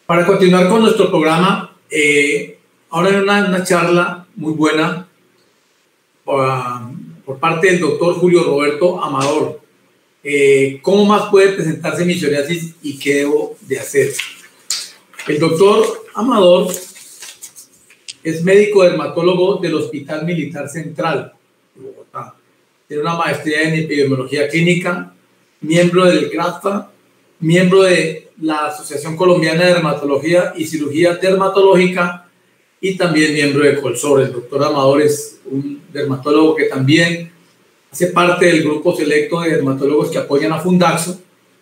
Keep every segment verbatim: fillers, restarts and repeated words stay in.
Para continuar con nuestro programa, eh, ahora hay una, una charla muy buena por, por parte del doctor Julio Roberto Amador. Eh, ¿Cómo más puede presentarse mi psoriasis y qué debo de hacer? El doctor Amador es médico dermatólogo del Hospital Militar Central de Bogotá. Tiene una maestría en epidemiología clínica, miembro del GRADFA, miembro de la Asociación Colombiana de Dermatología y Cirugía Dermatológica y también miembro de Colsor. El doctor Amador es un dermatólogo que también hace parte del grupo selecto de dermatólogos que apoyan a Fundaxo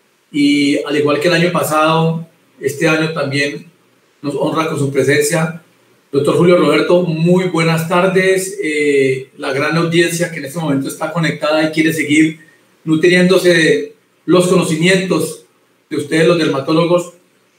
y al igual que el año pasado, este año también nos honra con su presencia. Doctor Julio Roberto, muy buenas tardes. Eh, la gran audiencia que en este momento está conectada y quiere seguir nutriéndose de los conocimientos de ustedes, los dermatólogos,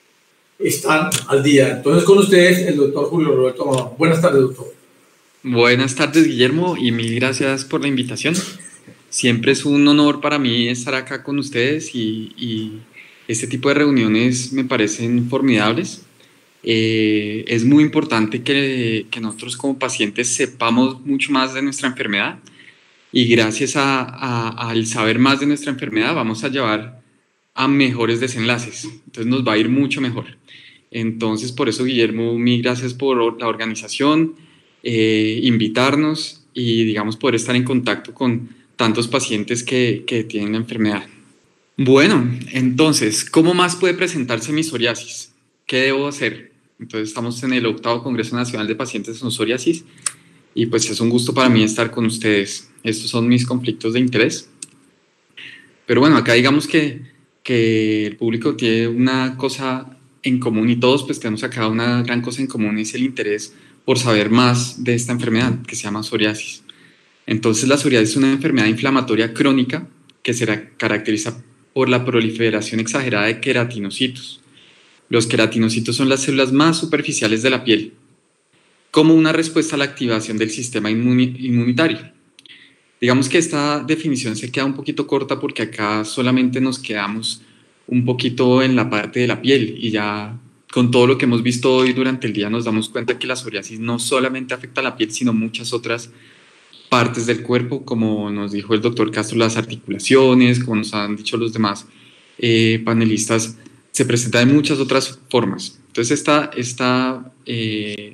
están al día. Entonces, con ustedes, el doctor Julio Roberto Amador. Buenas tardes, doctor. Buenas tardes, Guillermo, y mil gracias por la invitación. Siempre es un honor para mí estar acá con ustedes y, y este tipo de reuniones me parecen formidables. Eh, es muy importante que, que nosotros como pacientes sepamos mucho más de nuestra enfermedad y gracias a, a, al saber más de nuestra enfermedad vamos a llevar a mejores desenlaces, entonces nos va a ir mucho mejor. Entonces, por eso, Guillermo, mil gracias por la organización, eh, invitarnos y, digamos, poder estar en contacto con tantos pacientes que, que tienen la enfermedad. Bueno, entonces, ¿cómo más puede presentarse mi psoriasis? ¿Qué debo hacer? Entonces, estamos en el octavo Congreso Nacional de Pacientes con Psoriasis y pues es un gusto para mí estar con ustedes. Estos son mis conflictos de interés. Pero bueno, acá digamos que que el público tiene una cosa en común y todos pues tenemos acá una gran cosa en común, es el interés por saber más de esta enfermedad que se llama psoriasis. Entonces la psoriasis es una enfermedad inflamatoria crónica que se caracteriza por la proliferación exagerada de queratinocitos. Los queratinocitos son las células más superficiales de la piel, como una respuesta a la activación del sistema inmunitario. Digamos que esta definición se queda un poquito corta porque acá solamente nos quedamos un poquito en la parte de la piel y ya con todo lo que hemos visto hoy durante el día nos damos cuenta que la psoriasis no solamente afecta a la piel, sino muchas otras partes del cuerpo, como nos dijo el doctor Castro, las articulaciones, como nos han dicho los demás eh, panelistas, se presenta de muchas otras formas. Entonces esta, esta, eh,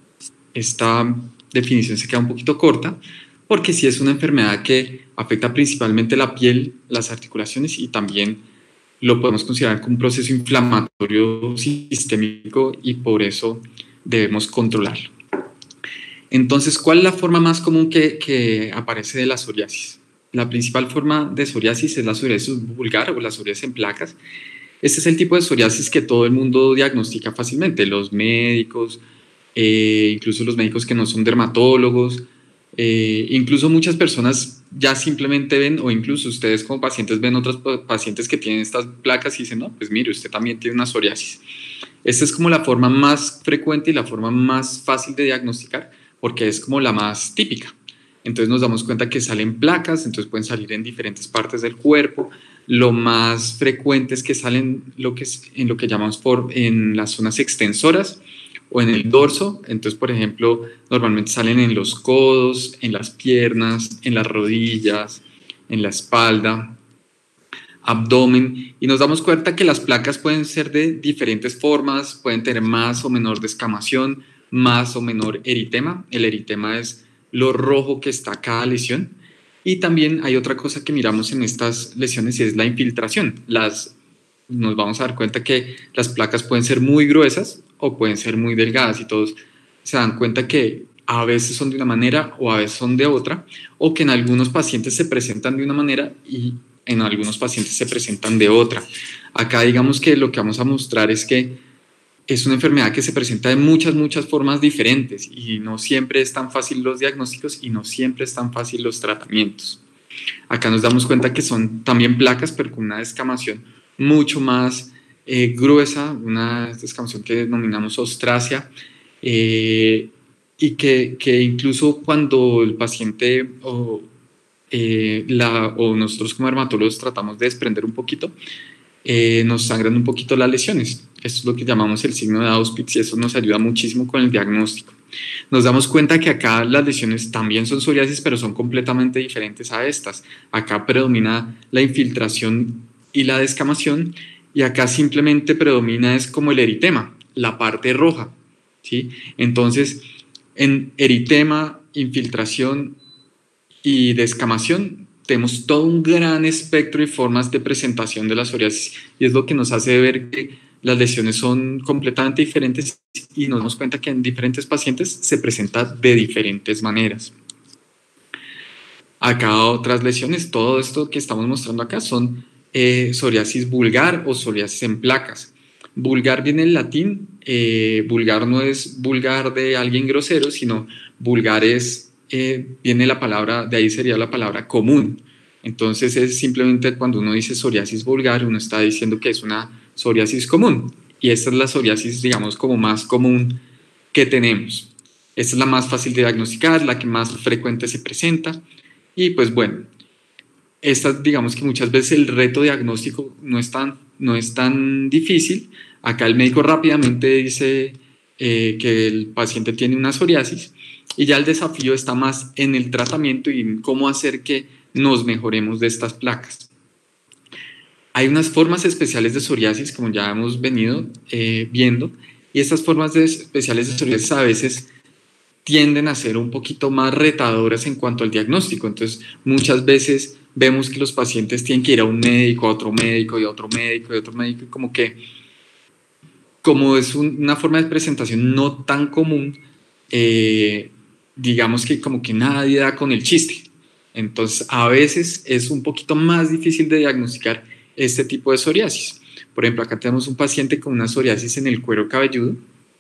esta definición se queda un poquito corta, porque sí es una enfermedad que afecta principalmente la piel, las articulaciones y también lo podemos considerar como un proceso inflamatorio sistémico y por eso debemos controlarlo. Entonces, ¿cuál es la forma más común que, que aparece de la psoriasis? La principal forma de psoriasis es la psoriasis vulgar o la psoriasis en placas. Este es el tipo de psoriasis que todo el mundo diagnostica fácilmente, los médicos, eh, incluso los médicos que no son dermatólogos, Eh, incluso muchas personas ya simplemente ven, o incluso ustedes como pacientes ven otros pacientes que tienen estas placas y dicen, no, pues mire, usted también tiene una psoriasis. Esta es como la forma más frecuente y la forma más fácil de diagnosticar porque es como la más típica. Entonces nos damos cuenta que salen placas, entonces pueden salir en diferentes partes del cuerpo. Lo más frecuente es que salen lo que es, en lo que llamamos por, en las zonas extensoras, o en el dorso. Entonces, por ejemplo, normalmente salen en los codos, en las piernas, en las rodillas, en la espalda, abdomen, y nos damos cuenta que las placas pueden ser de diferentes formas, pueden tener más o menor descamación, más o menor eritema. El eritema es lo rojo que está cada lesión, y también hay otra cosa que miramos en estas lesiones y es la infiltración. Las, nos vamos a dar cuenta que las placas pueden ser muy gruesas o pueden ser muy delgadas y todos se dan cuenta que a veces son de una manera o a veces son de otra, o que en algunos pacientes se presentan de una manera y en algunos pacientes se presentan de otra. Acá digamos que lo que vamos a mostrar es que es una enfermedad que se presenta de muchas, muchas formas diferentes y no siempre es tan fácil los diagnósticos y no siempre es tan fácil los tratamientos. Acá nos damos cuenta que son también placas, pero con una descamación mucho más Eh, gruesa, una descamación que denominamos ostracia, eh, y que, que incluso cuando el paciente o, eh, la, o nosotros como dermatólogos tratamos de desprender un poquito, eh, nos sangran un poquito las lesiones. Esto es lo que llamamos el signo de Auspitz y eso nos ayuda muchísimo con el diagnóstico. Nos damos cuenta que acá las lesiones también son psoriasis, pero son completamente diferentes a estas. Acá predomina la infiltración y la descamación, y acá simplemente predomina es como el eritema, la parte roja, ¿sí? Entonces, en eritema, infiltración y descamación, tenemos todo un gran espectro y formas de presentación de la psoriasis, y es lo que nos hace ver que las lesiones son completamente diferentes y nos damos cuenta que en diferentes pacientes se presenta de diferentes maneras. Acá otras lesiones, todo esto que estamos mostrando acá son eh, psoriasis vulgar o psoriasis en placas. Vulgar viene del latín, eh, vulgar no es vulgar de alguien grosero, sino vulgar es, eh, viene la palabra, de ahí sería la palabra común. Entonces es simplemente cuando uno dice psoriasis vulgar, uno está diciendo que es una psoriasis común, y esta es la psoriasis, digamos, como más común que tenemos. Esta es la más fácil de diagnosticar, la que más frecuente se presenta, y pues bueno, esta, digamos que muchas veces el reto diagnóstico no es tan, no es tan difícil. Acá el médico rápidamente dice eh, que el paciente tiene una psoriasis, y ya el desafío está más en el tratamiento y en cómo hacer que nos mejoremos de estas placas. Hay unas formas especiales de psoriasis, como ya hemos venido eh, viendo, y estas formas de especiales de psoriasis a veces tienden a ser un poquito más retadoras en cuanto al diagnóstico. Entonces, muchas veces vemos que los pacientes tienen que ir a un médico, a otro médico, y a otro médico, y a otro médico, y como que, como es un, una forma de presentación no tan común, eh, digamos que como que nadie da con el chiste. Entonces, a veces es un poquito más difícil de diagnosticar este tipo de psoriasis. Por ejemplo, acá tenemos un paciente con una psoriasis en el cuero cabelludo.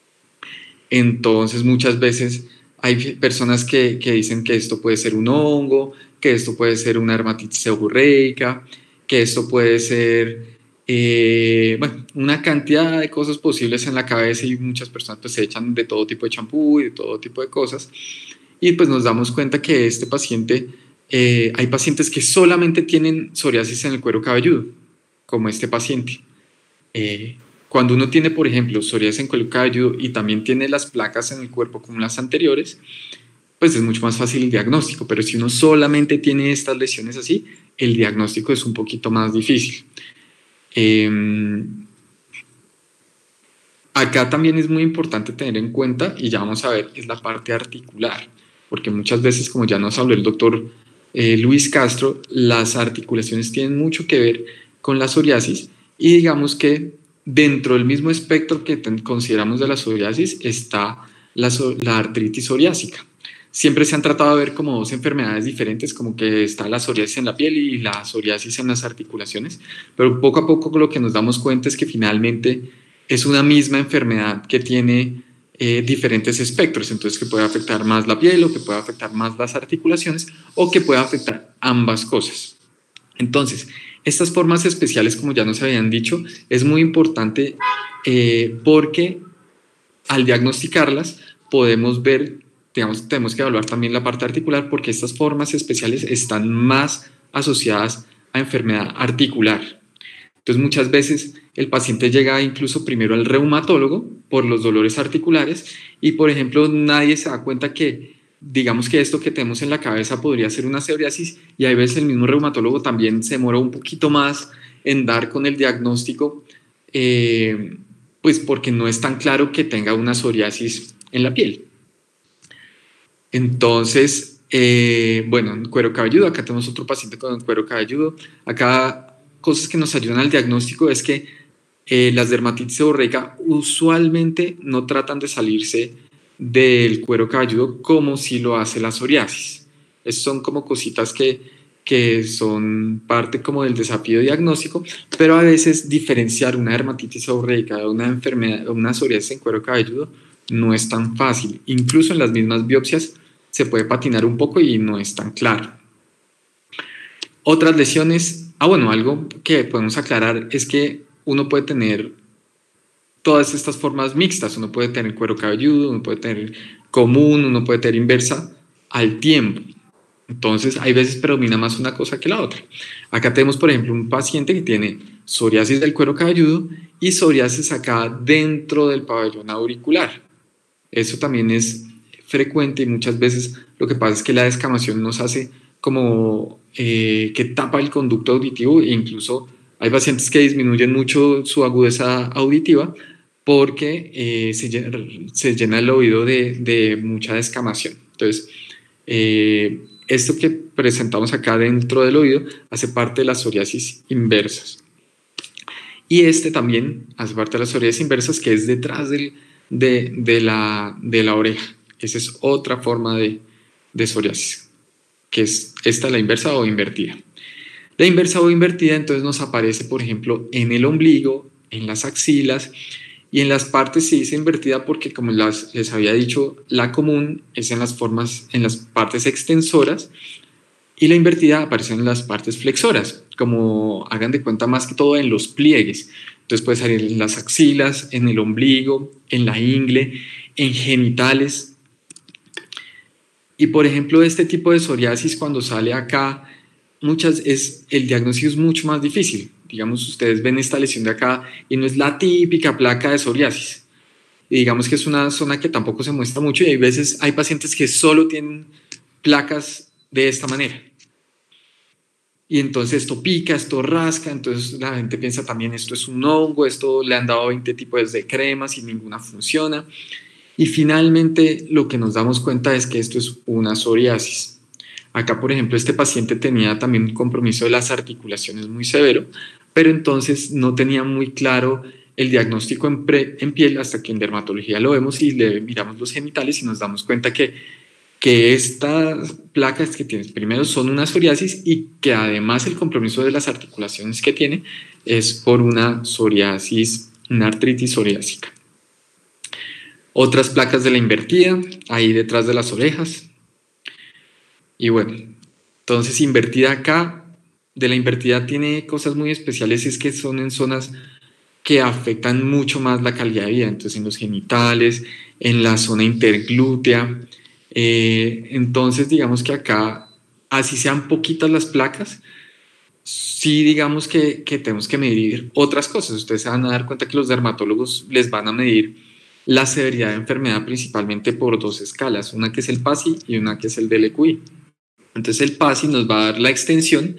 Entonces, muchas veces hay personas que, que dicen que esto puede ser un hongo, que esto puede ser una dermatitis seborreica, que esto puede ser eh, bueno, una cantidad de cosas posibles en la cabeza, y muchas personas pues, se echan de todo tipo de champú y de todo tipo de cosas. Y pues nos damos cuenta que este paciente, eh, hay pacientes que solamente tienen psoriasis en el cuero cabelludo, como este paciente. Eh, cuando uno tiene, por ejemplo, psoriasis en el cuero cabelludo y también tiene las placas en el cuerpo como las anteriores, pues es mucho más fácil el diagnóstico, pero si uno solamente tiene estas lesiones así, el diagnóstico es un poquito más difícil. Eh, acá también es muy importante tener en cuenta, y ya vamos a ver, es la parte articular, porque muchas veces, como ya nos habló el doctor eh, Luis Castro, las articulaciones tienen mucho que ver con la psoriasis, y digamos que dentro del mismo espectro que consideramos de la psoriasis está la, la artritis psoriásica. Siempre se han tratado de ver como dos enfermedades diferentes, como que está la psoriasis en la piel y la psoriasis en las articulaciones, pero poco a poco lo que nos damos cuenta es que finalmente es una misma enfermedad que tiene eh, diferentes espectros, entonces que puede afectar más la piel o que puede afectar más las articulaciones o que puede afectar ambas cosas. Entonces, estas formas especiales, como ya nos habían dicho, es muy importante eh, porque al diagnosticarlas podemos ver, digamos, tenemos que evaluar también la parte articular, porque estas formas especiales están más asociadas a enfermedad articular. Entonces, muchas veces el paciente llega incluso primero al reumatólogo por los dolores articulares y, por ejemplo, nadie se da cuenta que, digamos que esto que tenemos en la cabeza podría ser una psoriasis, y a veces el mismo reumatólogo también se demora un poquito más en dar con el diagnóstico, eh, pues porque no es tan claro que tenga una psoriasis en la piel. Entonces, eh, bueno, cuero cabelludo, acá tenemos otro paciente con cuero cabelludo. Acá cosas que nos ayudan al diagnóstico es que eh, las dermatitis seborreica usualmente no tratan de salirse del cuero cabelludo como si lo hace la psoriasis. Esas son como cositas que, que son parte como del desafío diagnóstico, pero a veces diferenciar una dermatitis seborreica de una enfermedad, una psoriasis en cuero cabelludo no es tan fácil. Incluso en las mismas biopsias se puede patinar un poco y no es tan claro. Otras lesiones, ah bueno, algo que podemos aclarar es que uno puede tener todas estas formas mixtas, uno puede tener cuero cabelludo, uno puede tener común, uno puede tener inversa al tiempo. Entonces, hay veces predomina más una cosa que la otra. Acá tenemos, por ejemplo, un paciente que tiene psoriasis del cuero cabelludo y psoriasis acá dentro del pabellón auricular. Eso también es frecuente y muchas veces lo que pasa es que la descamación nos hace como eh, que tapa el conducto auditivo e incluso hay pacientes que disminuyen mucho su agudeza auditiva porque eh, se, llena, se llena el oído de, de mucha descamación. Entonces, eh, esto que presentamos acá dentro del oído hace parte de las psoriasis inversas. Y este también hace parte de las psoriasis inversas, que es detrás del, de, de, la, de la oreja. Esa es otra forma de, de psoriasis, que es esta, la inversa o invertida. La inversa o invertida entonces nos aparece, por ejemplo, en el ombligo, en las axilas y en las partes. Se dice invertida porque, como las, les había dicho, la común es en las formas, en las partes extensoras, y la invertida aparece en las partes flexoras, como hagan de cuenta más que todo en los pliegues. Entonces puede salir en las axilas, en el ombligo, en la ingle, en genitales. Y por ejemplo, este tipo de psoriasis cuando sale acá, muchas es, el diagnóstico es mucho más difícil. Digamos, ustedes ven esta lesión de acá y no es la típica placa de psoriasis. Y digamos que es una zona que tampoco se muestra mucho y hay veces hay pacientes que solo tienen placas de esta manera. Y entonces esto pica, esto rasca, entonces la gente piensa también esto es un hongo, esto le han dado veinte tipos de cremas y ninguna funciona. Y finalmente lo que nos damos cuenta es que esto es una psoriasis. Acá, por ejemplo, este paciente tenía también un compromiso de las articulaciones muy severo, pero entonces no tenía muy claro el diagnóstico en, pre, en piel hasta que en dermatología lo vemos y le miramos los genitales y nos damos cuenta que, que estas placas que tienes primero son una psoriasis y que además el compromiso de las articulaciones que tiene es por una psoriasis, una artritis psoriásica. Otras placas de la invertida, ahí detrás de las orejas. Y bueno, entonces invertida acá, de la invertida tiene cosas muy especiales, es que son en zonas que afectan mucho más la calidad de vida, entonces en los genitales, en la zona interglútea. Eh, entonces digamos que acá, así sean poquitas las placas, sí digamos que, que tenemos que medir otras cosas. Ustedes se van a dar cuenta que los dermatólogos les van a medir la severidad de enfermedad principalmente por dos escalas, una que es el P A S I y una que es el D L Q I. Entonces el P A S I nos va a dar la extensión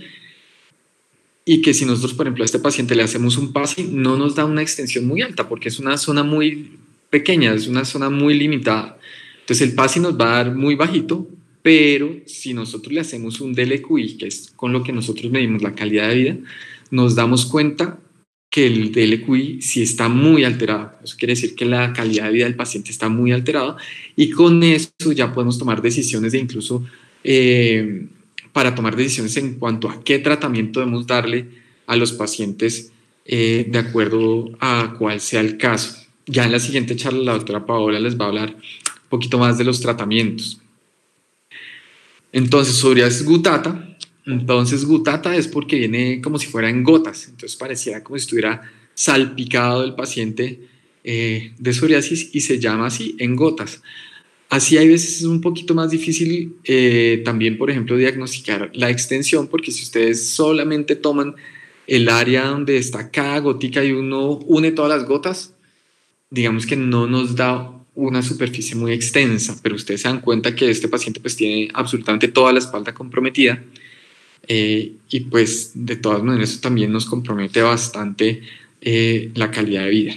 y que si nosotros, por ejemplo, a este paciente le hacemos un P A S I, no nos da una extensión muy alta porque es una zona muy pequeña, es una zona muy limitada. Entonces el P A S I nos va a dar muy bajito, pero si nosotros le hacemos un D L Q I, que es con lo que nosotros medimos la calidad de vida, nos damos cuenta que el D L Q I sí está muy alterado. Eso quiere decir que la calidad de vida del paciente está muy alterada y con eso ya podemos tomar decisiones de incluso eh, para tomar decisiones en cuanto a qué tratamiento debemos darle a los pacientes eh, de acuerdo a cuál sea el caso. Ya en la siguiente charla la doctora Paola les va a hablar un poquito más de los tratamientos. Entonces, psoriasis gutata. Entonces, gutata es porque viene como si fuera en gotas. Entonces, pareciera como si estuviera salpicado el paciente eh, de psoriasis y se llama así, en gotas. Así hay veces es un poquito más difícil eh, también, por ejemplo, diagnosticar la extensión, porque si ustedes solamente toman el área donde está cada gotica y uno une todas las gotas, digamos que no nos da una superficie muy extensa, pero ustedes se dan cuenta que este paciente pues tiene absolutamente toda la espalda comprometida eh, y pues de todas maneras eso también nos compromete bastante eh, la calidad de vida.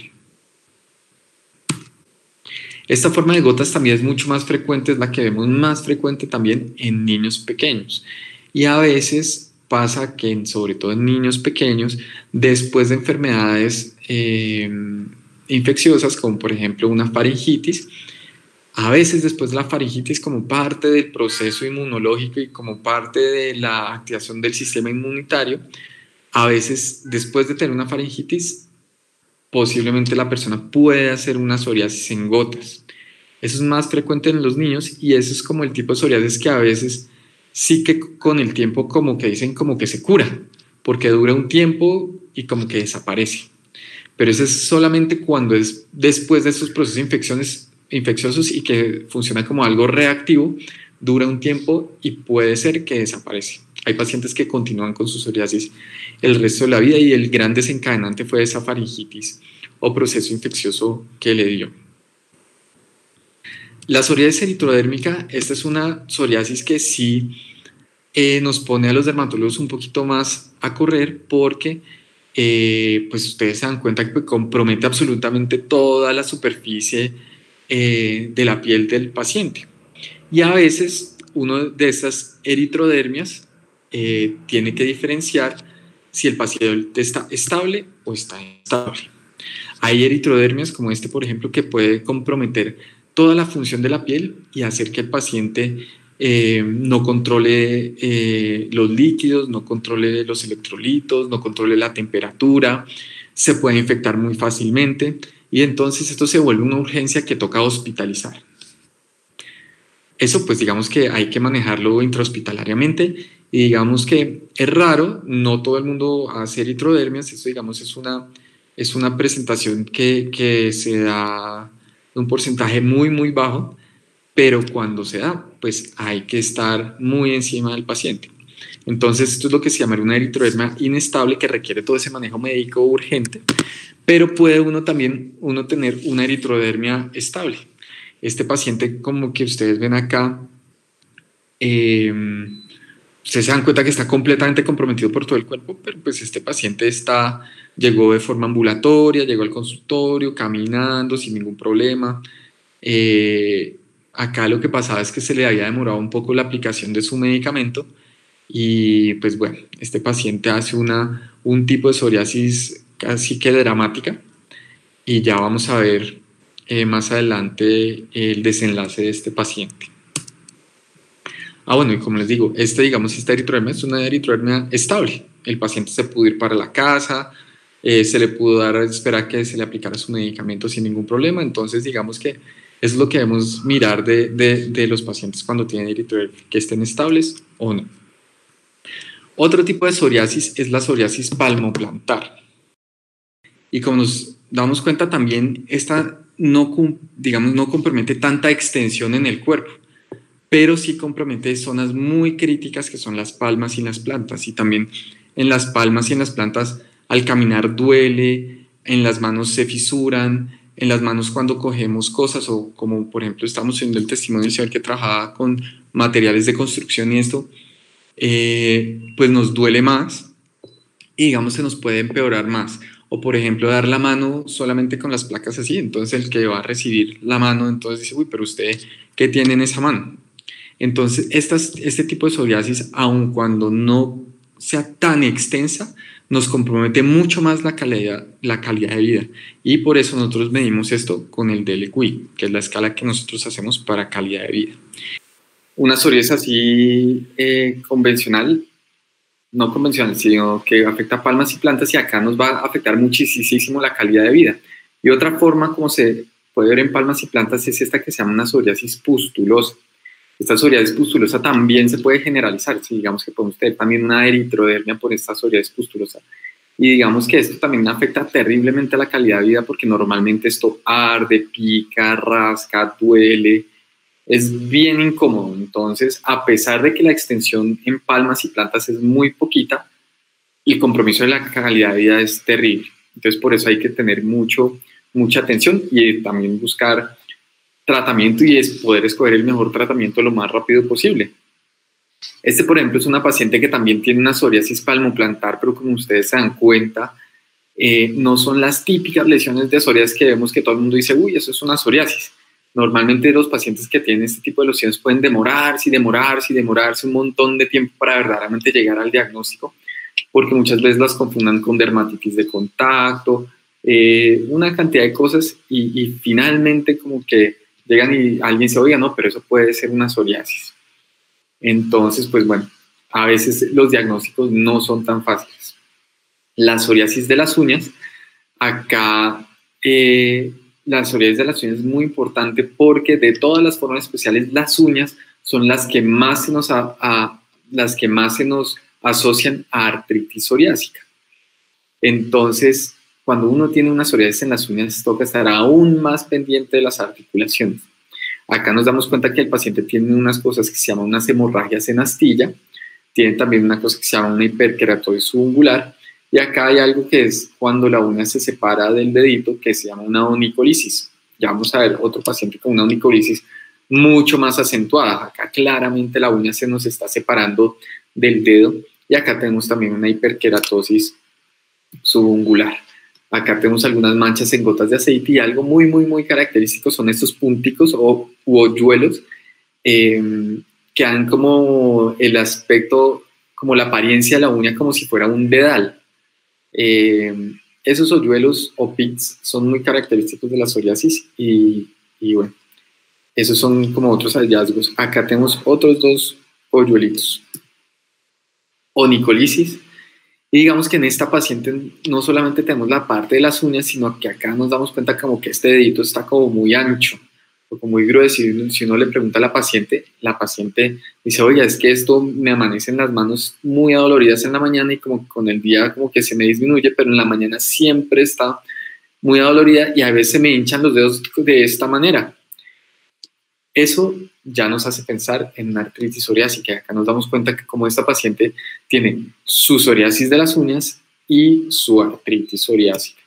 Esta forma de gotas también es mucho más frecuente, es la que vemos más frecuente también en niños pequeños y a veces pasa que sobre todo en niños pequeños después de enfermedades eh, infecciosas como por ejemplo una faringitis, a veces después de la faringitis como parte del proceso inmunológico y como parte de la activación del sistema inmunitario, a veces después de tener una faringitis posiblemente la persona puede hacer una psoriasis en gotas. Eso es más frecuente en los niños y eso es como el tipo de psoriasis que a veces sí que con el tiempo como que dicen como que se cura, porque dura un tiempo y como que desaparece. Pero eso es solamente cuando es después de estos procesos de infecciones, infecciosos y que funciona como algo reactivo, dura un tiempo y puede ser que desaparece. Hay pacientes que continúan con su psoriasis el resto de la vida y el gran desencadenante fue esa faringitis o proceso infeccioso que le dio. La psoriasis eritrodérmica, esta es una psoriasis que sí eh, nos pone a los dermatólogos un poquito más a correr porque eh, pues ustedes se dan cuenta que compromete absolutamente toda la superficie eh, de la piel del paciente. Y a veces uno de estas eritrodermias eh, tiene que diferenciar si el paciente está estable o está inestable. Hay eritrodermias como este, por ejemplo, que puede comprometer toda la función de la piel y hacer que el paciente eh, no controle eh, los líquidos, no controle los electrolitos, no controle la temperatura, se puede infectar muy fácilmente y entonces esto se vuelve una urgencia que toca hospitalizar. Eso pues digamos que hay que manejarlo intrahospitalariamente y digamos que es raro, no todo el mundo hace eritrodermias, esto digamos es una, es una presentación que, que se da de un porcentaje muy muy bajo, pero cuando se da pues hay que estar muy encima del paciente. Entonces esto es lo que se llama una eritrodermia inestable que requiere todo ese manejo médico urgente, pero puede uno también uno tener una eritrodermia estable. Este paciente, como que ustedes ven acá, eh, ustedes se dan cuenta que está completamente comprometido por todo el cuerpo, pero pues este paciente está, llegó de forma ambulatoria, llegó al consultorio, caminando sin ningún problema. Eh, acá lo que pasaba es que se le había demorado un poco la aplicación de su medicamento y pues bueno, este paciente hace una, un tipo de psoriasis casi que dramática y ya vamos a ver Eh, más adelante el desenlace de este paciente. Ah, bueno, y como les digo, este, digamos, esta eritrodermia es una eritrodermia estable. El paciente se pudo ir para la casa, eh, se le pudo dar, esperar que se le aplicara su medicamento sin ningún problema. Entonces, digamos que es lo que debemos mirar de, de, de los pacientes cuando tienen eritrodermia, que estén estables o no. Otro tipo de psoriasis es la psoriasis palmoplantar. Y como nos damos cuenta también, esta no, digamos, no compromete tanta extensión en el cuerpo, pero sí compromete zonas muy críticas que son las palmas y las plantas. Y también en las palmas y en las plantas al caminar duele, en las manos se fisuran, en las manos cuando cogemos cosas o como por ejemplo estamos viendo el testimonio del señor que trabajaba con materiales de construcción y esto, eh, pues nos duele más y digamos se nos puede empeorar más. O por ejemplo dar la mano solamente con las placas así, entonces el que va a recibir la mano entonces dice, uy, pero usted, ¿qué tiene en esa mano? Entonces estas, este tipo de psoriasis, aun cuando no sea tan extensa, nos compromete mucho más la calidad, la calidad de vida y por eso nosotros medimos esto con el D L Q I, que es la escala que nosotros hacemos para calidad de vida. Una psoriasis así eh, convencional, no convencional, sino que afecta palmas y plantas y acá nos va a afectar muchísimo la calidad de vida. Y otra forma como se puede ver en palmas y plantas es esta que se llama una psoriasis pustulosa. Esta psoriasis pustulosa también se puede generalizar, si digamos que podemos tener también una eritrodermia por esta psoriasis pustulosa. Y digamos que esto también afecta terriblemente a la calidad de vida porque normalmente esto arde, pica, rasca, duele, es bien incómodo. Entonces, a pesar de que la extensión en palmas y plantas es muy poquita, el compromiso de la calidad de vida es terrible. Entonces, por eso hay que tener mucho, mucha atención y también buscar tratamiento y es poder escoger el mejor tratamiento lo más rápido posible. Este, por ejemplo, es una paciente que también tiene una psoriasis palmoplantar, pero como ustedes se dan cuenta, eh, no son las típicas lesiones de psoriasis que vemos que todo el mundo dice, uy, eso es una psoriasis. Normalmente los pacientes que tienen este tipo de lesiones pueden demorarse y demorarse y demorarse un montón de tiempo para verdaderamente llegar al diagnóstico, porque muchas veces las confundan con dermatitis de contacto, eh, una cantidad de cosas y, y finalmente como que llegan y alguien se oiga, no, pero eso puede ser una psoriasis. Entonces, pues bueno, a veces los diagnósticos no son tan fáciles. La psoriasis de las uñas, acá... Eh, la psoriasis de las uñas es muy importante porque de todas las formas especiales, las uñas son las que más se nos, a, a, las que más se nos asocian a artritis psoriásica. Entonces, cuando uno tiene una psoriasis en las uñas, toca estar aún más pendiente de las articulaciones. Acá nos damos cuenta que el paciente tiene unas cosas que se llaman unas hemorragias en astilla, tienen también una cosa que se llama una hiperkeratosis subungular, y acá hay algo que es cuando la uña se separa del dedito, que se llama una onicolisis. Ya vamos a ver otro paciente con una onicolisis mucho más acentuada. Acá claramente la uña se nos está separando del dedo, y acá tenemos también una hiperkeratosis subungular. Acá tenemos algunas manchas en gotas de aceite, y algo muy, muy, muy característico son estos punticos o u hoyuelos eh, que dan como el aspecto, como la apariencia de la uña como si fuera un dedal. Eh, esos hoyuelos o pits son muy característicos de la psoriasis, y, y bueno, esos son como otros hallazgos. Acá tenemos otros dos hoyuelitos. Onicolisis. Y digamos que en esta paciente no solamente tenemos la parte de las uñas, sino que acá nos damos cuenta como que este dedito está como muy ancho o como muy grueso. Y si uno le pregunta a la paciente, la paciente dice, oye, es que esto me amanecen las manos muy adoloridas en la mañana y como con el día como que se me disminuye, pero en la mañana siempre está muy adolorida y a veces se me hinchan los dedos de esta manera. Eso ya nos hace pensar en una artritis psoriásica. Acá nos damos cuenta que como esta paciente tiene su psoriasis de las uñas y su artritis psoriásica.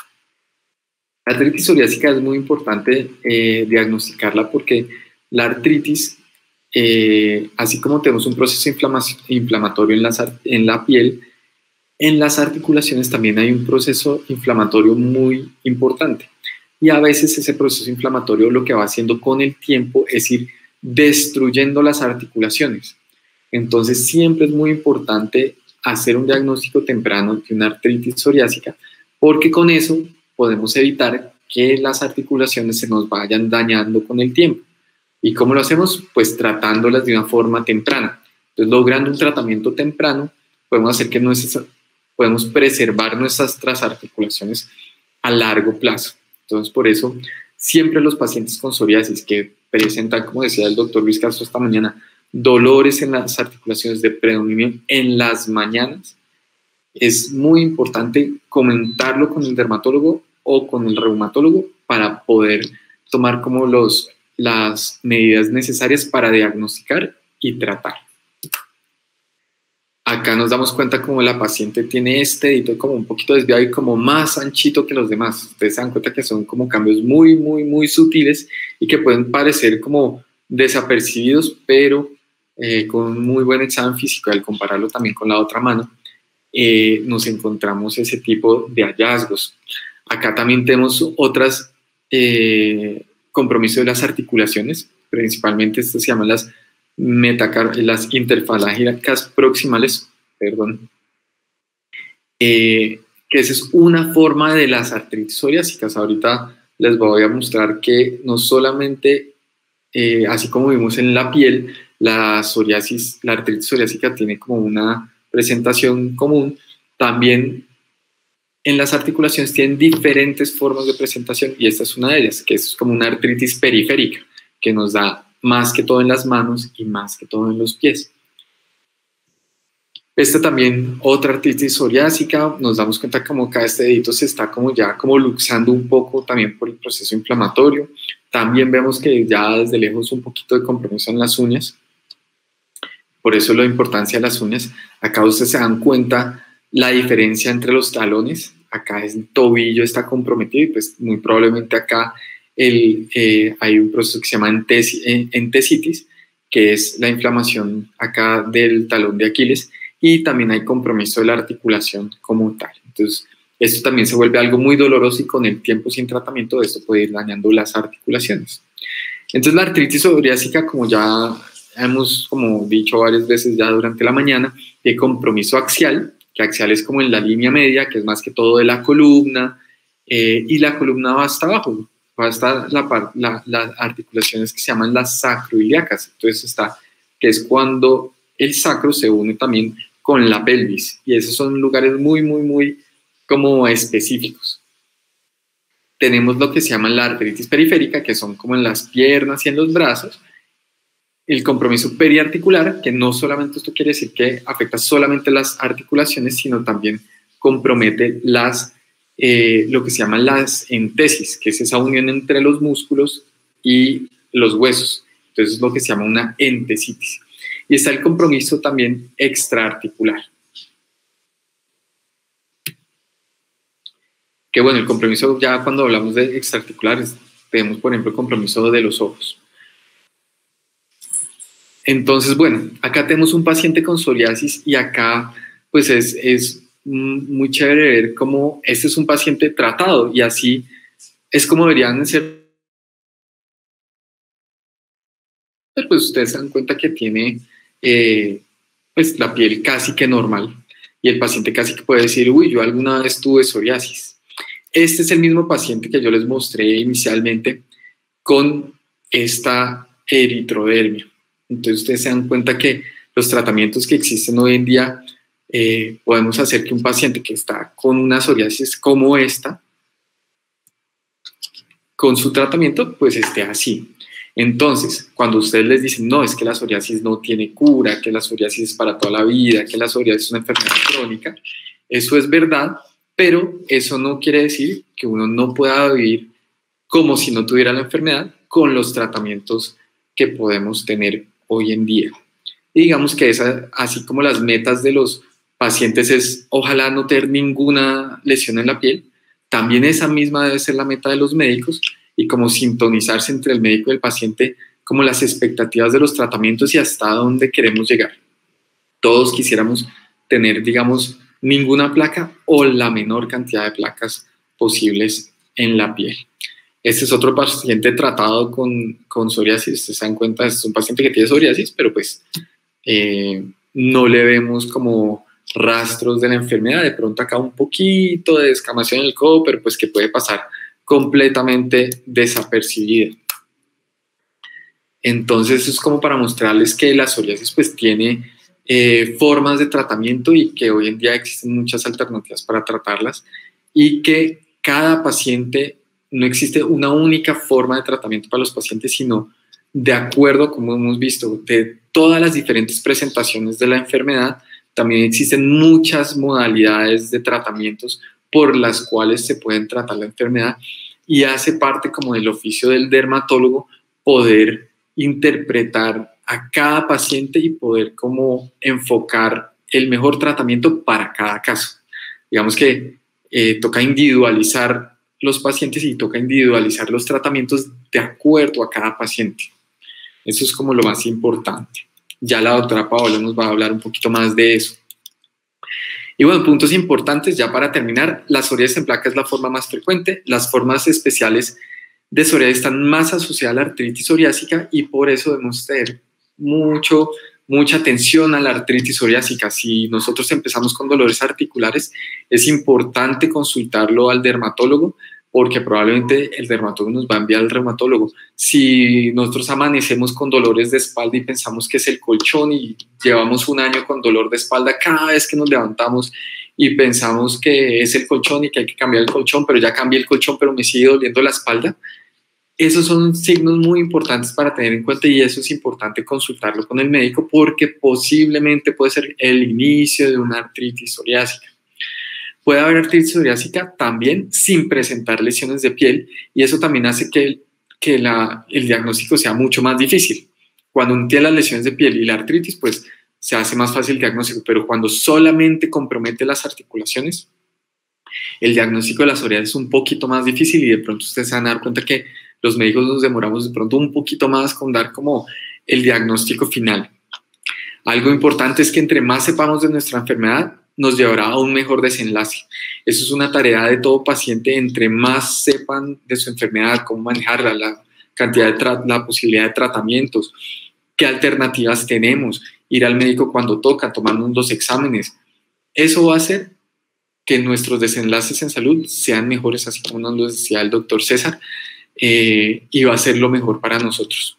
La artritis psoriásica es muy importante eh, diagnosticarla porque la artritis, eh, así como tenemos un proceso inflamatorio en la, en la piel, en las articulaciones también hay un proceso inflamatorio muy importante. Y a veces ese proceso inflamatorio lo que va haciendo con el tiempo es ir destruyendo las articulaciones. Entonces siempre es muy importante hacer un diagnóstico temprano de una artritis psoriásica, porque con eso podemos evitar que las articulaciones se nos vayan dañando con el tiempo. ¿Y cómo lo hacemos? Pues tratándolas de una forma temprana. Entonces, logrando un tratamiento temprano, podemos hacer que nuestras, podemos preservar nuestras articulaciones a largo plazo. Entonces, por eso, siempre los pacientes con psoriasis que presentan, como decía el doctor Luis Castro esta mañana, dolores en las articulaciones de predominio en las mañanas, es muy importante comentarlo con el dermatólogo o con el reumatólogo para poder tomar como los, las medidas necesarias para diagnosticar y tratar. Acá nos damos cuenta como la paciente tiene este dedito como un poquito desviado y como más anchito que los demás. Ustedes se dan cuenta que son como cambios muy, muy, muy sutiles y que pueden parecer como desapercibidos, pero eh, con un muy buen examen físico, al compararlo también con la otra mano, eh, nos encontramos ese tipo de hallazgos. Acá también tenemos otras eh, compromisos de las articulaciones, principalmente estas se llaman las metacar las interfalangicas proximales, perdón, eh, que esa es una forma de las artritis psoriásicas. Ahorita les voy a mostrar que no solamente, eh, así como vimos en la piel, la psoriasis, la artritis psoriásica tiene como una presentación común, también en las articulaciones tienen diferentes formas de presentación, y esta es una de ellas, que es como una artritis periférica, que nos da más que todo en las manos y más que todo en los pies. Esta también, otra artritis psoriásica, nos damos cuenta como cada este dedito se está como ya como luxando un poco también por el proceso inflamatorio. También vemos que ya desde lejos un poquito de compromiso en las uñas. Por eso la importancia de las uñas. Acá ustedes se dan cuenta la diferencia entre los talones. Acá el tobillo está comprometido y pues muy probablemente acá El, eh, hay un proceso que se llama entesitis, que es la inflamación acá del talón de Aquiles, y también hay compromiso de la articulación como tal. Entonces, esto también se vuelve algo muy doloroso y con el tiempo sin tratamiento esto puede ir dañando las articulaciones. Entonces, la artritis psoriásica, como ya hemos como dicho varias veces ya durante la mañana, tiene compromiso axial, que axial es como en la línea media, que es más que todo de la columna, eh, y la columna va hasta abajo. Va a estar la, la, las articulaciones que se llaman las sacroiliacas. Entonces está, que es cuando el sacro se une también con la pelvis, y esos son lugares muy, muy, muy como específicos. Tenemos lo que se llama la artritis periférica, que son como en las piernas y en los brazos. El compromiso periarticular, que no solamente esto quiere decir que afecta solamente las articulaciones, sino también compromete las Eh, lo que se llaman las entesis, que es esa unión entre los músculos y los huesos. Entonces es lo que se llama una entesitis. Y está el compromiso también extraarticular. Que bueno, el compromiso, ya cuando hablamos de extraarticulares, tenemos por ejemplo el compromiso de los ojos. Entonces, bueno, acá tenemos un paciente con psoriasis y acá pues es, es muy chévere ver cómo este es un paciente tratado y así es como deberían ser. Pero pues ustedes se dan cuenta que tiene eh, pues la piel casi que normal y el paciente casi que puede decir, uy, yo alguna vez tuve psoriasis. Este es el mismo paciente que yo les mostré inicialmente con esta eritrodermia. Entonces ustedes se dan cuenta que los tratamientos que existen hoy en día eh, podemos hacer que un paciente que está con una psoriasis como esta, con su tratamiento, pues esté así. Entonces, cuando ustedes les dicen, no, es que la psoriasis no tiene cura, que la psoriasis es para toda la vida, que la psoriasis es una enfermedad crónica, eso es verdad, pero eso no quiere decir que uno no pueda vivir como si no tuviera la enfermedad con los tratamientos que podemos tener hoy en día. Y digamos que esa, así como las metas de los pacientes es ojalá no tener ninguna lesión en la piel, también esa misma debe ser la meta de los médicos y como sintonizarse entre el médico y el paciente como las expectativas de los tratamientos y hasta dónde queremos llegar. Todos quisiéramos tener, digamos, ninguna placa o la menor cantidad de placas posibles en la piel. Este es otro paciente tratado con, con psoriasis. Ustedes se dan cuenta, es un paciente que tiene psoriasis, pero pues eh, no le vemos como rastros de la enfermedad. De pronto acá un poquito de descamación en el codo, pero pues que puede pasar completamente desapercibida. Entonces eso es como para mostrarles que la psoriasis pues tiene eh, formas de tratamiento y que hoy en día existen muchas alternativas para tratarlas y que cada paciente, no existe una única forma de tratamiento para los pacientes, sino de acuerdo, como hemos visto, de todas las diferentes presentaciones de la enfermedad, también existen muchas modalidades de tratamientos por las cuales se pueden tratar la enfermedad y hace parte como del oficio del dermatólogo poder interpretar a cada paciente y poder como enfocar el mejor tratamiento para cada caso. Digamos que eh, toca individualizar los pacientes y toca individualizar los tratamientos de acuerdo a cada paciente. Eso es como lo más importante. Ya la doctora Paola nos va a hablar un poquito más de eso. Y bueno, puntos importantes ya para terminar. La psoriasis en placa es la forma más frecuente. Las formas especiales de psoriasis están más asociadas a la artritis psoriásica y por eso debemos tener mucho, mucha atención a la artritis psoriásica. Si nosotros empezamos con dolores articulares, es importante consultarlo al dermatólogo porque probablemente el dermatólogo nos va a enviar al reumatólogo. Si nosotros amanecemos con dolores de espalda y pensamos que es el colchón y llevamos un año con dolor de espalda cada vez que nos levantamos y pensamos que es el colchón y que hay que cambiar el colchón, pero ya cambié el colchón, pero me sigue doliendo la espalda, esos son signos muy importantes para tener en cuenta y eso es importante consultarlo con el médico porque posiblemente puede ser el inicio de una artritis psoriásica. Puede haber artritis psoriásica también sin presentar lesiones de piel y eso también hace que, que la, el diagnóstico sea mucho más difícil. Cuando uno tiene las lesiones de piel y la artritis, pues se hace más fácil el diagnóstico, pero cuando solamente compromete las articulaciones, el diagnóstico de la psoriasis es un poquito más difícil y de pronto ustedes se van a dar cuenta que los médicos nos demoramos de pronto un poquito más con dar como el diagnóstico final. Algo importante es que entre más sepamos de nuestra enfermedad, nos llevará a un mejor desenlace. Eso es una tarea de todo paciente, entre más sepan de su enfermedad, cómo manejarla, la cantidad de la posibilidad de tratamientos, qué alternativas tenemos, ir al médico cuando toca, tomarnos los exámenes. Eso va a hacer que nuestros desenlaces en salud sean mejores, así como nos lo decía el doctor César, eh, y va a ser lo mejor para nosotros.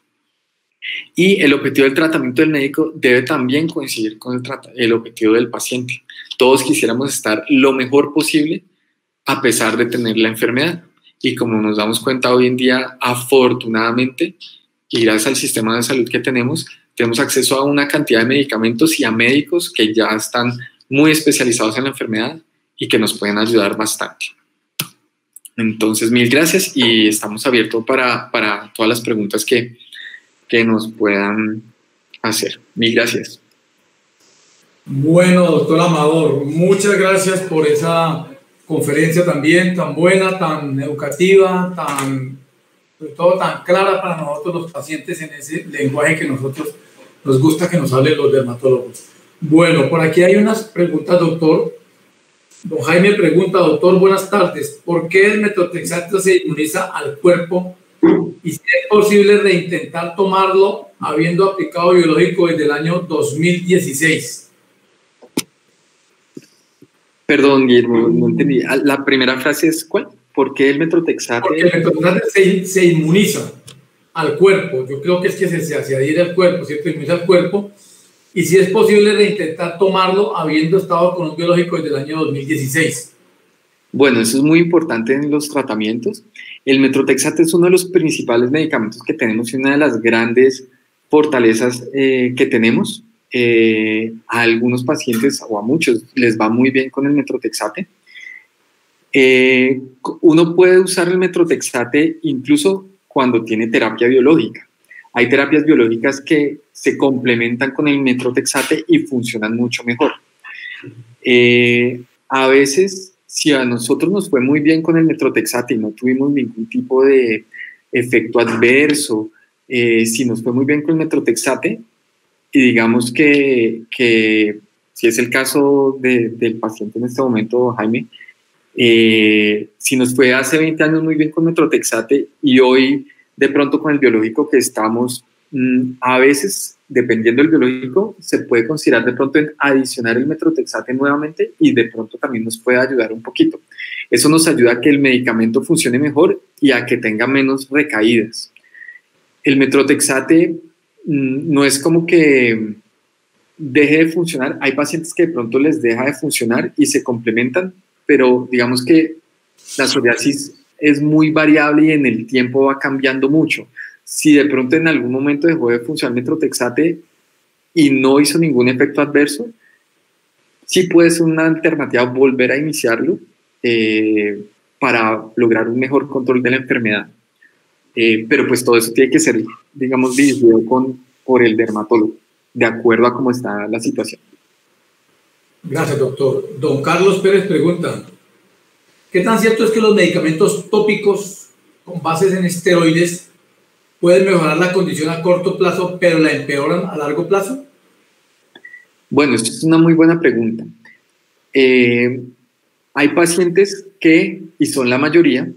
Y el objetivo del tratamiento del médico debe también coincidir con el, el objetivo del paciente. Todos quisiéramos estar lo mejor posible a pesar de tener la enfermedad. Y como nos damos cuenta hoy en día, afortunadamente, y gracias al sistema de salud que tenemos, tenemos acceso a una cantidad de medicamentos y a médicos que ya están muy especializados en la enfermedad y que nos pueden ayudar bastante. Entonces, mil gracias y estamos abiertos para, para todas las preguntas que, que nos puedan hacer. Mil gracias. Bueno, doctor Amador, muchas gracias por esa conferencia también tan buena, tan educativa, tan, sobre todo tan clara para nosotros los pacientes en ese lenguaje que nosotros nos gusta que nos hablen los dermatólogos. Bueno, por aquí hay unas preguntas, doctor. Don Jaime pregunta, doctor, buenas tardes, ¿por qué el metotrexato se inmuniza al cuerpo y si es posible reintentar tomarlo habiendo aplicado biológico desde el año dos mil dieciséis? Perdón, Guillermo, no entendí. La primera frase es ¿cuál? ¿Por qué el metotrexato? Porque el metotrexato se, se inmuniza al cuerpo. Yo creo que es que se, se adhiere al cuerpo, ¿cierto? Inmuniza al cuerpo. Y si es posible reintentar tomarlo habiendo estado con un biológico desde el año dos mil dieciséis. Bueno, eso es muy importante en los tratamientos. El metotrexato es uno de los principales medicamentos que tenemos y una de las grandes fortalezas eh, que tenemos. Eh, a algunos pacientes o a muchos les va muy bien con el metotrexato. Eh, uno puede usar el metotrexato incluso cuando tiene terapia biológica. Hay terapias biológicas que se complementan con el metotrexato y funcionan mucho mejor. Eh, a veces, si a nosotros nos fue muy bien con el metotrexato y no tuvimos ningún tipo de efecto adverso, eh, si nos fue muy bien con el metotrexato, y digamos que, que si es el caso de, del paciente en este momento, Jaime, eh, si nos fue hace veinte años muy bien con metotrexato y hoy de pronto con el biológico que estamos, mmm, a veces, dependiendo del biológico, se puede considerar de pronto en adicionar el metotrexato nuevamente y de pronto también nos puede ayudar un poquito. Eso nos ayuda a que el medicamento funcione mejor y a que tenga menos recaídas. El metotrexato mmm, no es como que deje de funcionar. Hay pacientes que de pronto les deja de funcionar y se complementan, pero digamos que la psoriasis es muy variable y en el tiempo va cambiando mucho. Si de pronto en algún momento dejó de funcionar el metotrexato y no hizo ningún efecto adverso, sí puede ser una alternativa volver a iniciarlo eh, para lograr un mejor control de la enfermedad. Eh, pero pues todo eso tiene que ser, digamos, dirigido con, por el dermatólogo, de acuerdo a cómo está la situación. Gracias, doctor. Don Carlos Pérez pregunta, ¿qué tan cierto es que los medicamentos tópicos con bases en esteroides pueden mejorar la condición a corto plazo, pero la empeoran a largo plazo? Bueno, esto es una muy buena pregunta. Eh, hay pacientes que, y son la mayoría,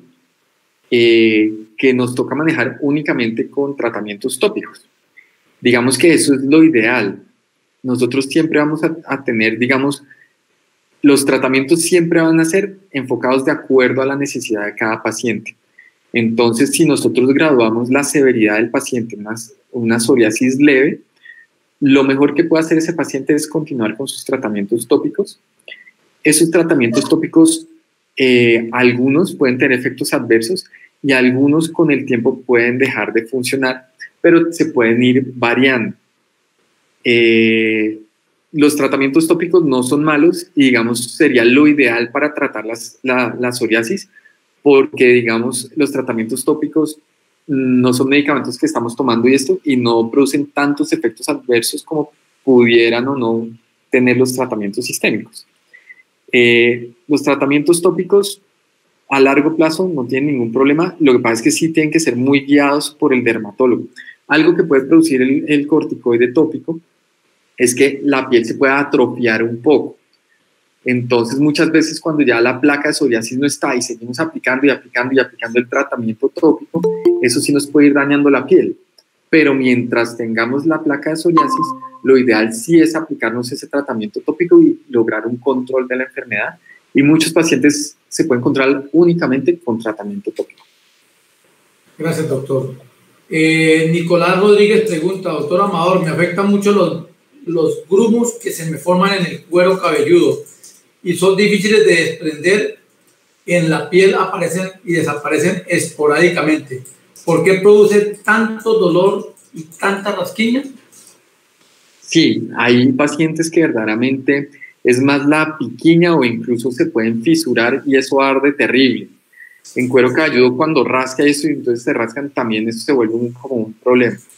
eh, que nos toca manejar únicamente con tratamientos tópicos. Digamos que eso es lo ideal. Nosotros siempre vamos a, a tener, digamos, los tratamientos siempre van a ser enfocados de acuerdo a la necesidad de cada paciente. Entonces, si nosotros graduamos la severidad del paciente en una, una psoriasis leve, lo mejor que puede hacer ese paciente es continuar con sus tratamientos tópicos. Esos tratamientos tópicos, eh, algunos pueden tener efectos adversos y algunos con el tiempo pueden dejar de funcionar, pero se pueden ir variando. Eh, los tratamientos tópicos no son malos y digamos sería lo ideal para tratar las, la, la psoriasis, porque digamos los tratamientos tópicos no son medicamentos que estamos tomando y esto y no producen tantos efectos adversos como pudieran o no tener los tratamientos sistémicos. Eh, los tratamientos tópicos a largo plazo no tienen ningún problema, lo que pasa es que sí tienen que ser muy guiados por el dermatólogo. Algo que puede producir el, el corticoide tópico es que la piel se pueda atrofiar un poco. Entonces, muchas veces cuando ya la placa de psoriasis no está y seguimos aplicando y aplicando y aplicando el tratamiento tópico, eso sí nos puede ir dañando la piel. Pero mientras tengamos la placa de psoriasis, lo ideal sí es aplicarnos ese tratamiento tópico y lograr un control de la enfermedad. Y muchos pacientes se pueden controlar únicamente con tratamiento tópico. Gracias, doctor. Eh, Nicolás Rodríguez pregunta, doctor Amador, me afectan mucho los, los grumos que se me forman en el cuero cabelludo y son difíciles de desprender, en la piel aparecen y desaparecen esporádicamente. ¿Por qué produce tanto dolor y tanta rasquiña? Sí, hay pacientes que verdaderamente es más la piquiña o incluso se pueden fisurar y eso arde terrible. En cuero cabelludo cuando rasca eso y entonces se rascan también, eso se vuelve un, como un problema.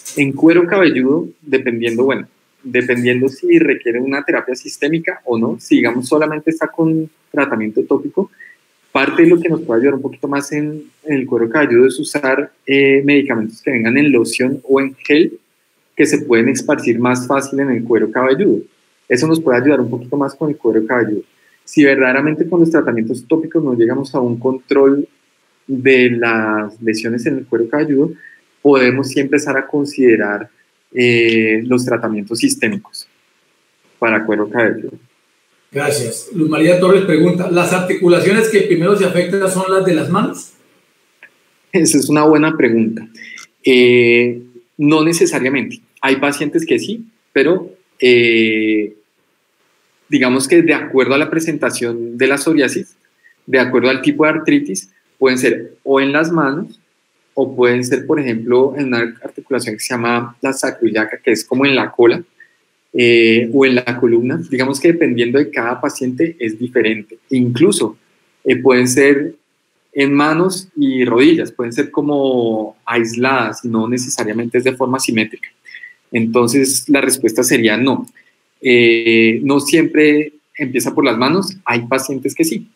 En cuero cabelludo, dependiendo, bueno, dependiendo si requiere una terapia sistémica o no, si digamos solamente está con tratamiento tópico, parte de lo que nos puede ayudar un poquito más en, en el cuero cabelludo es usar eh, medicamentos que vengan en loción o en gel, que se pueden esparcir más fácil en el cuero cabelludo. Eso nos puede ayudar un poquito más con el cuero cabelludo. Si verdaderamente con los tratamientos tópicos no llegamos a un control de las lesiones en el cuero cabelludo, podemos sí empezar a considerar eh, los tratamientos sistémicos para cuero cabelludo. Gracias. Luz María Torres pregunta, ¿las articulaciones que primero se afectan son las de las manos? Esa es una buena pregunta. Eh, no necesariamente. Hay pacientes que sí, pero eh, digamos que de acuerdo a la presentación de la psoriasis, de acuerdo al tipo de artritis, pueden ser o en las manos o pueden ser, por ejemplo, en una articulación que se llama la sacroiliaca, que es como en la cola, eh, o en la columna. Digamos que dependiendo de cada paciente es diferente. Incluso eh, pueden ser en manos y rodillas, pueden ser como aisladas, no necesariamente es de forma simétrica. Entonces, la respuesta sería no. Eh, no siempre empieza por las manos, hay pacientes que sí.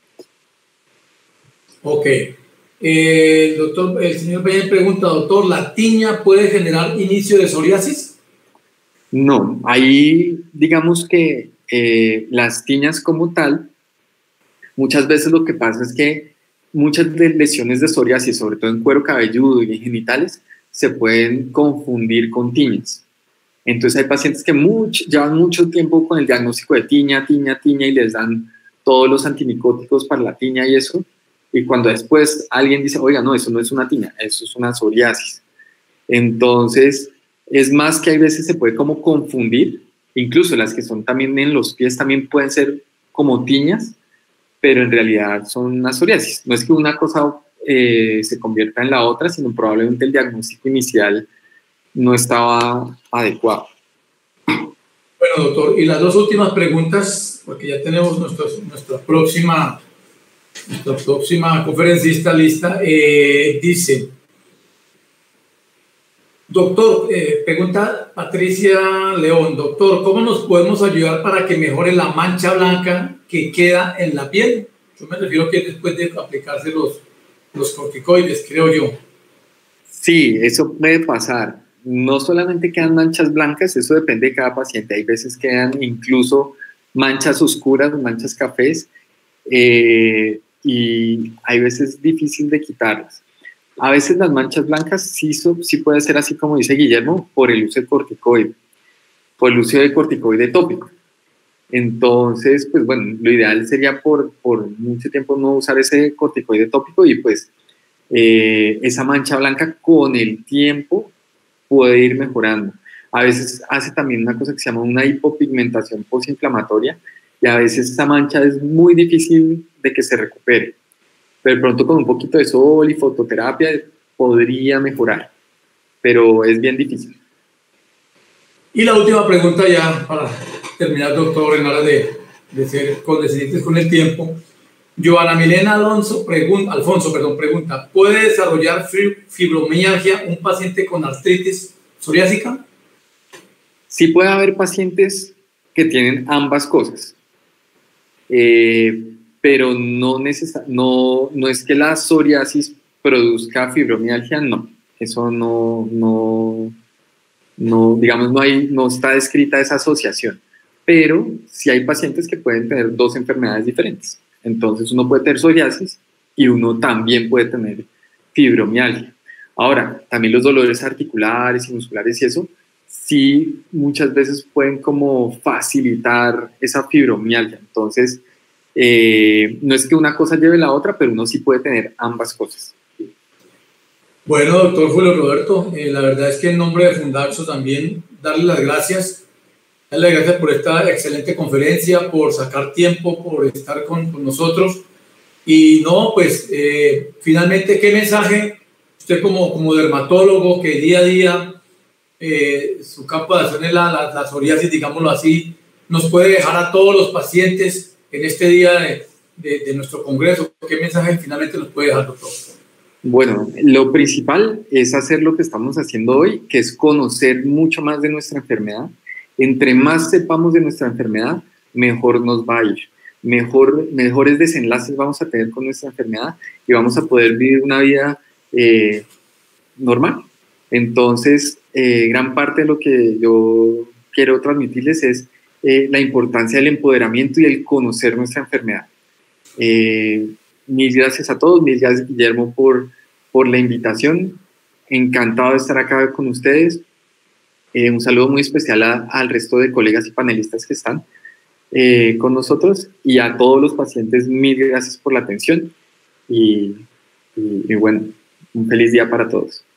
Ok. Eh, el, doctor, el señor Peña pregunta, doctor, ¿la tiña puede generar inicio de psoriasis? No, ahí digamos que eh, las tiñas como tal, muchas veces lo que pasa es que muchas de lesiones de psoriasis, sobre todo en cuero cabelludo y en genitales, se pueden confundir con tiñas. Entonces hay pacientes que mucho, llevan mucho tiempo con el diagnóstico de tiña, tiña, tiña y les dan todos los antimicóticos para la tiña y eso, y cuando después alguien dice, oiga, no, eso no es una tiña, eso es una psoriasis. Entonces, es más que hay veces se puede como confundir, incluso las que son también en los pies también pueden ser como tiñas, pero en realidad son una psoriasis. No es que una cosa eh, se convierta en la otra, sino probablemente el diagnóstico inicial no estaba adecuado. Bueno, doctor, y las dos últimas preguntas, porque ya tenemos nuestros, nuestra, próxima, nuestra próxima conferencista lista, eh, dice, doctor, eh, pregunta Patricia León, doctor, ¿cómo nos podemos ayudar para que mejore la mancha blanca que queda en la piel? Yo me refiero que después de aplicarse los, los corticoides, creo yo. Sí, eso puede pasar. No solamente quedan manchas blancas, eso depende de cada paciente. Hay veces quedan incluso manchas oscuras, manchas cafés, eh, y hay veces difícil de quitarlas. A veces las manchas blancas sí, so, sí puede ser así como dice Guillermo, por el uso de corticoide, por el uso de corticoide tópico. Entonces, pues bueno, lo ideal sería por, por mucho tiempo no usar ese corticoide tópico y pues eh, esa mancha blanca con el tiempo puede ir mejorando. A veces hace también una cosa que se llama una hipopigmentación postinflamatoria y a veces esa mancha es muy difícil de que se recupere. Pero de pronto con un poquito de sol y fototerapia podría mejorar, pero es bien difícil. Y la última pregunta ya para terminar, doctor, en aras de, de ser condescendientes con el tiempo. Joana Milena Alonso pregunta, Alfonso perdón, pregunta, ¿puede desarrollar fibromialgia un paciente con artritis psoriásica? Sí puede haber pacientes que tienen ambas cosas, eh, pero no, no, no es que la psoriasis produzca fibromialgia, no, eso no, no, no digamos, no, hay, no está descrita esa asociación, pero sí hay pacientes que pueden tener dos enfermedades diferentes. Entonces uno puede tener psoriasis y uno también puede tener fibromialgia. Ahora, también los dolores articulares y musculares y eso, sí muchas veces pueden como facilitar esa fibromialgia. Entonces, eh, no es que una cosa lleve la otra, pero uno sí puede tener ambas cosas. Bueno, doctor Julio Roberto, eh, la verdad es que en nombre de Fundaxo también darle las gracias. Darle las gracias por esta excelente conferencia, por sacar tiempo, por estar con, con nosotros. Y no, pues, eh, finalmente, ¿qué mensaje usted como, como dermatólogo que día a día eh, su campo de acción es la, la, la psoriasis, digámoslo así, nos puede dejar a todos los pacientes en este día de, de, de nuestro congreso? ¿Qué mensaje finalmente nos puede dejar, doctor? Bueno, lo principal es hacer lo que estamos haciendo hoy, que es conocer mucho más de nuestra enfermedad. Entre más sepamos de nuestra enfermedad, mejor nos va a ir. Mejor, mejores desenlaces vamos a tener con nuestra enfermedad y vamos a poder vivir una vida eh, normal. Entonces, eh, gran parte de lo que yo quiero transmitirles es eh, la importancia del empoderamiento y el conocer nuestra enfermedad. Eh, mil gracias a todos, mil gracias Guillermo por, por la invitación. Encantado de estar acá con ustedes. Eh, un saludo muy especial a, al resto de colegas y panelistas que están eh, con nosotros, y a todos los pacientes, mil gracias por la atención y, y, y bueno, un feliz día para todos.